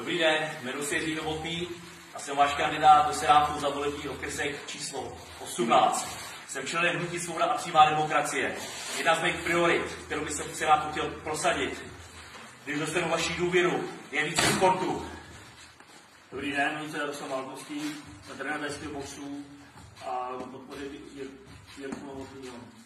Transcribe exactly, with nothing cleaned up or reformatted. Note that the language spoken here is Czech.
Dobrý den, jmenuji se Jiří Novotný a jsem váš kandidát do Senátu za volební okrsek číslo osmnáct. Jsem členem hnutí Svoboda a přímá demokracie. Jedna z mých priorit, kterou bych se v Senátu chtěl prosadit, když dostanu vaši důvěru, je více sportu. Dobrý den, jmenuji se Jaroslav Válkovský, trenér béského boxu a podpořit Jirku Novotnýho.